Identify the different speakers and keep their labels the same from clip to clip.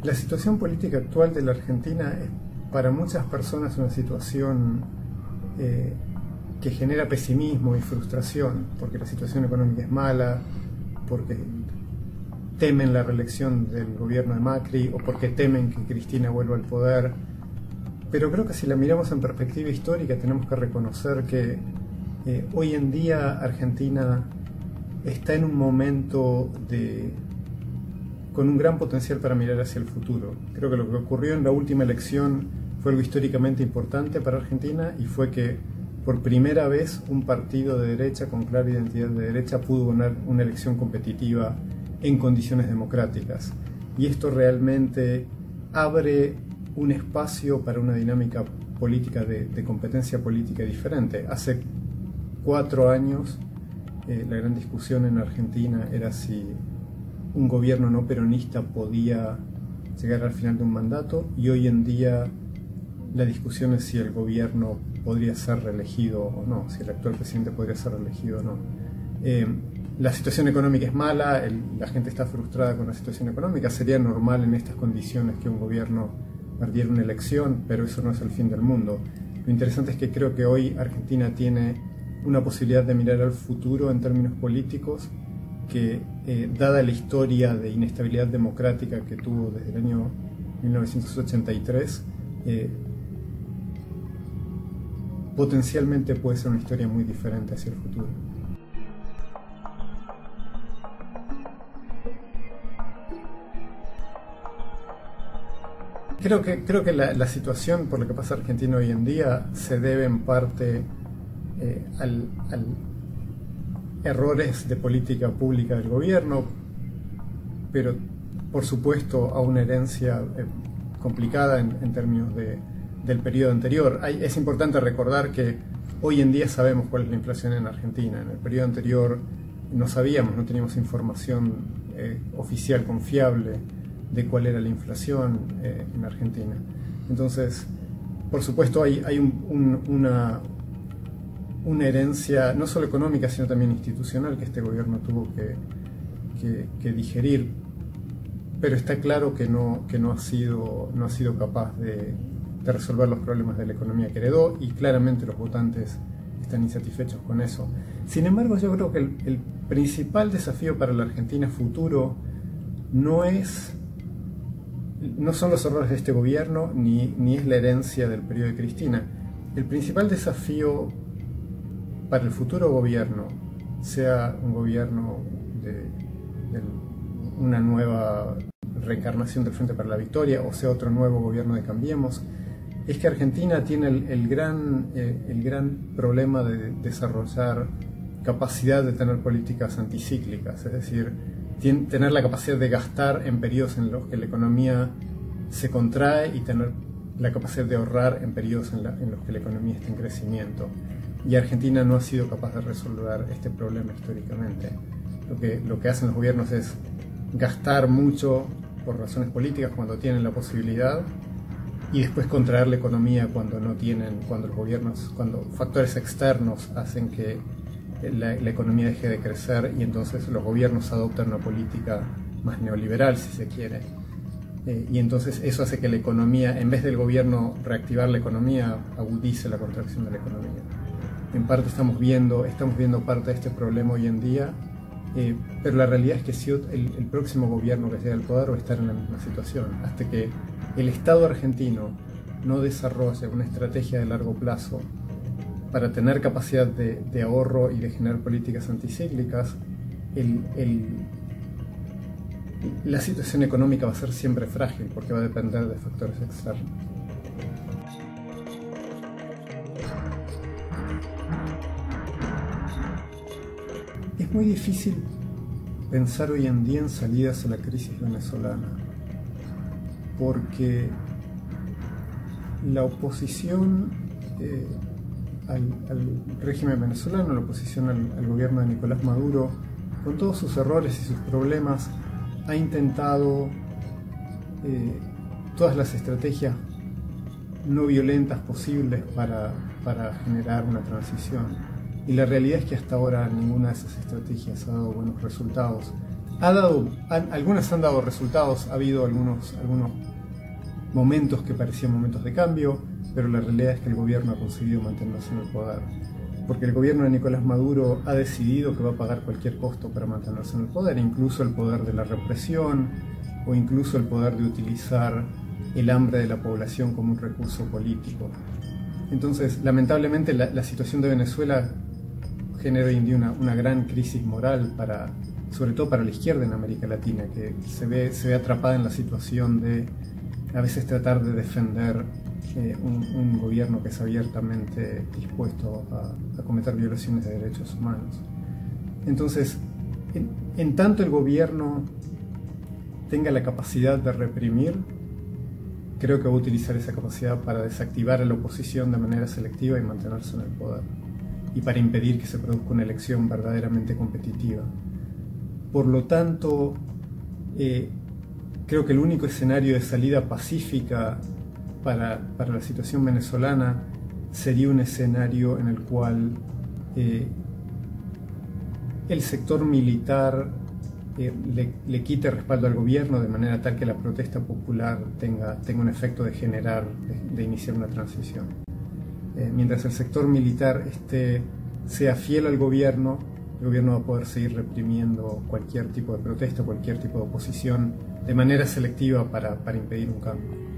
Speaker 1: La situación política actual de la Argentina es para muchas personas una situación que genera pesimismo y frustración, porque la situación económica es mala, porque temen la reelección del gobierno de Macri o porque temen que Cristina vuelva al poder. Pero creo que si la miramos en perspectiva histórica tenemos que reconocer que hoy en día Argentina está en un momento con un gran potencial para mirar hacia el futuro. Creo que lo que ocurrió en la última elección fue algo históricamente importante para Argentina, y fue que por primera vez un partido de derecha con clara identidad de derecha pudo ganar una elección competitiva en condiciones democráticas. Y esto realmente abre un espacio para una dinámica política de competencia política diferente. Hace 4 años la gran discusión en Argentina era si un gobierno no peronista podía llegar al final de un mandato, y hoy en día la discusión es si el gobierno podría ser reelegido o no, si el actual presidente podría ser reelegido o no. La situación económica es mala, la gente está frustrada con la situación económica. Sería normal en estas condiciones que un gobierno perdiera una elección, pero eso no es el fin del mundo. Lo interesante es que creo que hoy Argentina tiene una posibilidad de mirar al futuro en términos políticos que, dada la historia de inestabilidad democrática que tuvo desde el año 1983, potencialmente puede ser una historia muy diferente hacia el futuro. Creo que la situación por la que pasa Argentina hoy en día se debe en parte al errores de política pública del gobierno, pero por supuesto a una herencia complicada en términos del periodo anterior. Es importante recordar que hoy en día sabemos cuál es la inflación en Argentina. En el periodo anterior no sabíamos, no teníamos información oficial confiable de cuál era la inflación en Argentina. Entonces, por supuesto hay una herencia no solo económica sino también institucional que este gobierno tuvo que digerir, pero está claro que no ha sido capaz de resolver los problemas de la economía que heredó, y claramente los votantes están insatisfechos con eso. Sin embargo, yo creo que el principal desafío para la Argentina futuro no son los errores de este gobierno ni es la herencia del periodo de Cristina. El principal desafío para el futuro gobierno, sea un gobierno de una nueva reencarnación del Frente para la Victoria o sea otro nuevo gobierno de Cambiemos, es que Argentina tiene el gran problema de desarrollar capacidad de tener políticas anticíclicas, es decir, tener la capacidad de gastar en periodos en los que la economía se contrae y tener la capacidad de ahorrar en periodos en los que la economía está en crecimiento. Y Argentina no ha sido capaz de resolver este problema históricamente. Lo que hacen los gobiernos es gastar mucho por razones políticas cuando tienen la posibilidad, y después contraer la economía cuando no tienen, cuando factores externos hacen que la economía deje de crecer, y entonces los gobiernos adoptan una política más neoliberal, si se quiere. Y entonces eso hace que la economía, en vez del gobierno reactivar la economía, agudice la contracción de la economía. En parte estamos viendo parte de este problema hoy en día, pero la realidad es que si el próximo gobierno que llegue al poder va a estar en la misma situación. Hasta que el Estado argentino no desarrolle una estrategia de largo plazo para tener capacidad de ahorro y de generar políticas anticíclicas, la situación económica va a ser siempre frágil, porque va a depender de factores externos. Es muy difícil pensar hoy en día en salidas a la crisis venezolana, porque la oposición al régimen venezolano, la oposición al gobierno de Nicolás Maduro, con todos sus errores y sus problemas, ha intentado todas las estrategias no violentas posibles para generar una transición. Y la realidad es que hasta ahora ninguna de esas estrategias ha dado buenos resultados. algunas han dado resultados, ha habido algunos momentos que parecían momentos de cambio, pero la realidad es que el gobierno ha conseguido mantenerse en el poder. Porque el gobierno de Nicolás Maduro ha decidido que va a pagar cualquier costo para mantenerse en el poder, incluso el poder de la represión o incluso el poder de utilizar el hambre de la población como un recurso político. Entonces, lamentablemente, la situación de Venezuela genera hoy en día una gran crisis moral, sobre todo para la izquierda en América Latina, que se ve atrapada en la situación de a veces tratar de defender un gobierno que es abiertamente dispuesto a cometer violaciones de derechos humanos. Entonces, en tanto el gobierno tenga la capacidad de reprimir, creo que va a utilizar esa capacidad para desactivar a la oposición de manera selectiva y mantenerse en el poder, y para impedir que se produzca una elección verdaderamente competitiva. Por lo tanto, creo que el único escenario de salida pacífica para la situación venezolana sería un escenario en el cual el sector militar le quite respaldo al gobierno de manera tal que la protesta popular tenga un efecto de iniciar una transición. Mientras el sector militar sea fiel al gobierno, el gobierno va a poder seguir reprimiendo cualquier tipo de protesta, cualquier tipo de oposición de manera selectiva para impedir un cambio.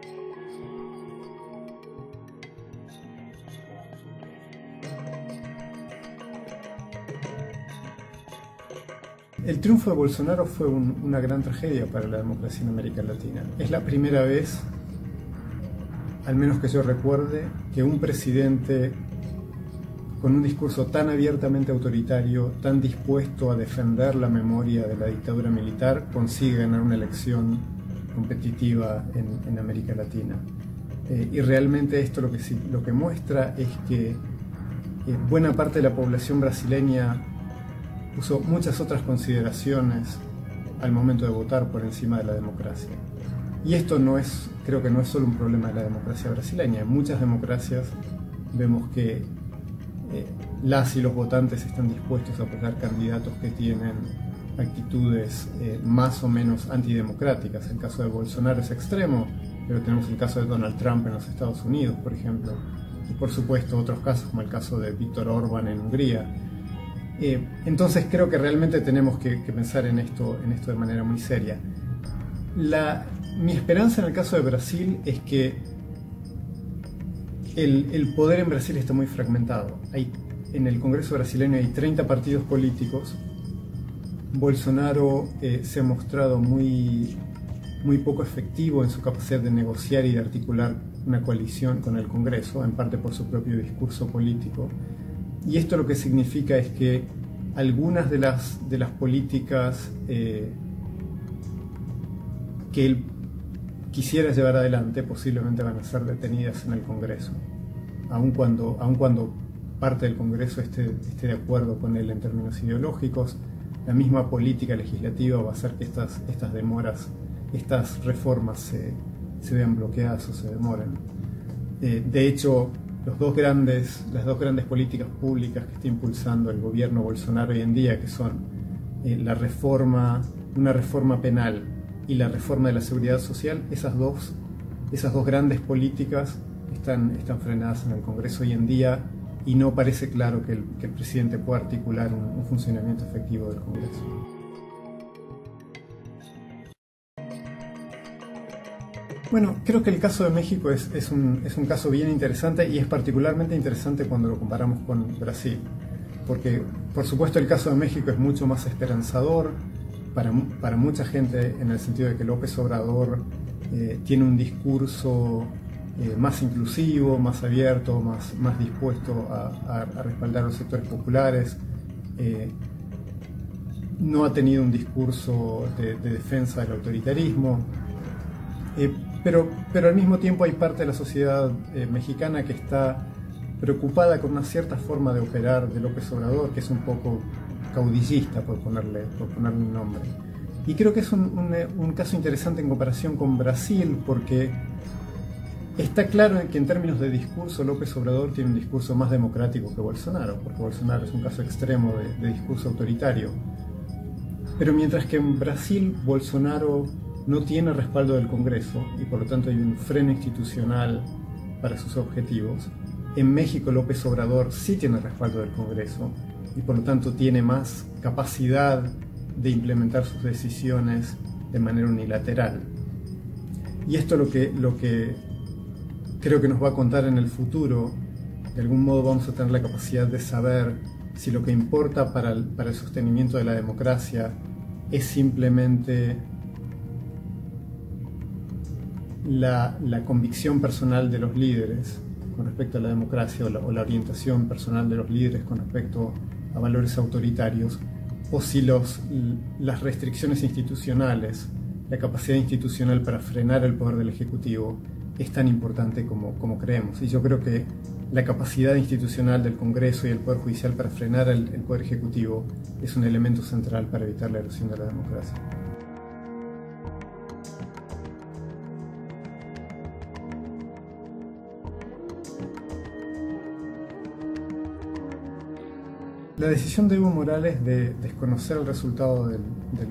Speaker 1: El triunfo de Bolsonaro fue una gran tragedia para la democracia en América Latina. Es la primera vez, al menos que yo recuerde, que un presidente con un discurso tan abiertamente autoritario, tan dispuesto a defender la memoria de la dictadura militar, consigue ganar una elección competitiva en América Latina. Y realmente esto lo que muestra es que buena parte de la población brasileña puso muchas otras consideraciones al momento de votar por encima de la democracia. Y esto creo que no es solo un problema de la democracia brasileña. En muchas democracias vemos que las y los votantes están dispuestos a apoyar candidatos que tienen actitudes más o menos antidemocráticas. El caso de Bolsonaro es extremo, pero tenemos el caso de Donald Trump en los Estados Unidos, por ejemplo, y por supuesto otros casos como el caso de Viktor Orbán en Hungría. Entonces creo que realmente tenemos que pensar en esto de manera muy seria. Mi esperanza en el caso de Brasil es que el poder en Brasil está muy fragmentado. En el Congreso brasileño hay 30 partidos políticos. Bolsonaro se ha mostrado muy poco efectivo en su capacidad de negociar y de articular una coalición con el Congreso, en parte por su propio discurso político. Y esto lo que significa es que algunas de las políticas que él quisiera llevar adelante posiblemente van a ser detenidas en el Congreso, aun cuando parte del Congreso esté de acuerdo con él en términos ideológicos. La misma política legislativa va a hacer que estas demoras, estas reformas se vean bloqueadas o se demoren. De hecho, las dos grandes políticas públicas que está impulsando el gobierno Bolsonaro hoy en día, que son una reforma penal y la reforma de la seguridad social, esas dos grandes políticas están frenadas en el Congreso hoy en día, y no parece claro que el presidente pueda articular un funcionamiento efectivo del Congreso. Bueno, creo que el caso de México es un caso bien interesante, y es particularmente interesante cuando lo comparamos con Brasil, porque por supuesto el caso de México es mucho más esperanzador para mucha gente, en el sentido de que López Obrador tiene un discurso más inclusivo, más abierto, más dispuesto a respaldar a los sectores populares. No ha tenido un discurso de defensa del autoritarismo. Pero al mismo tiempo hay parte de la sociedad mexicana que está preocupada con una cierta forma de operar de López Obrador, que es un poco caudillista, por ponerle un nombre. Y creo que es un caso interesante en comparación con Brasil, porque está claro que en términos de discurso López Obrador tiene un discurso más democrático que Bolsonaro, porque Bolsonaro es un caso extremo de discurso autoritario. Pero mientras que en Brasil Bolsonaro no tiene respaldo del Congreso y por lo tanto hay un freno institucional para sus objetivos, en México López Obrador sí tiene respaldo del Congreso y por lo tanto tiene más capacidad de implementar sus decisiones de manera unilateral. Y esto lo que creo que nos va a contar en el futuro. De algún modo vamos a tener la capacidad de saber si lo que importa para el sostenimiento de la democracia es simplemente la convicción personal de los líderes con respecto a la democracia o la orientación personal de los líderes con respecto a valores autoritarios, o si las restricciones institucionales, la capacidad institucional para frenar el poder del Ejecutivo es tan importante como creemos. Y yo creo que la capacidad institucional del Congreso y el Poder Judicial para frenar el Poder Ejecutivo es un elemento central para evitar la erosión de la democracia. La decisión de Evo Morales de desconocer el resultado del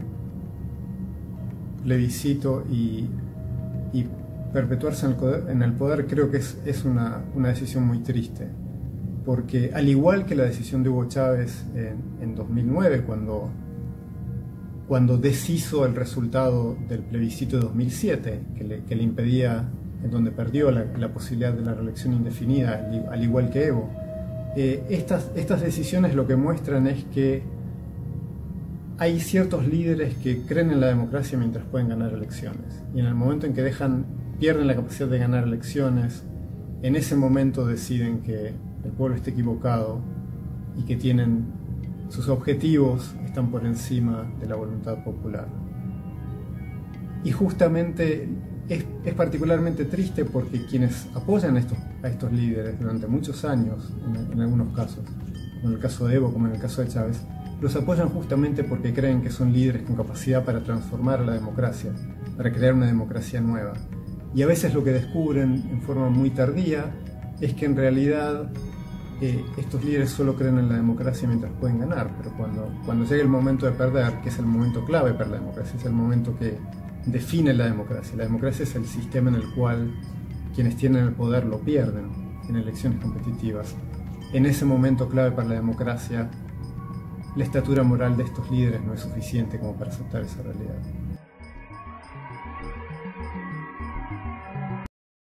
Speaker 1: plebiscito y perpetuarse en el poder creo que es una decisión muy triste, porque al igual que la decisión de Hugo Chávez en 2009, cuando deshizo el resultado del plebiscito de 2007, que le impedía, en donde perdió la posibilidad de la reelección indefinida, al igual que Evo, estas decisiones lo que muestran es que hay ciertos líderes que creen en la democracia mientras pueden ganar elecciones, y en el momento en que pierden la capacidad de ganar elecciones, en ese momento deciden que el pueblo está equivocado y que sus objetivos están por encima de la voluntad popular. Y justamente es particularmente triste porque quienes apoyan a estos líderes durante muchos años, en algunos casos, como en el caso de Evo, como en el caso de Chávez, los apoyan justamente porque creen que son líderes con capacidad para transformar la democracia, para crear una democracia nueva. Y a veces lo que descubren en forma muy tardía es que en realidad estos líderes solo creen en la democracia mientras pueden ganar, pero cuando llega el momento de perder, que es el momento clave para la democracia, es el momento que define la democracia. La democracia es el sistema en el cual quienes tienen el poder lo pierden en elecciones competitivas. En ese momento clave para la democracia, la estatura moral de estos líderes no es suficiente como para aceptar esa realidad.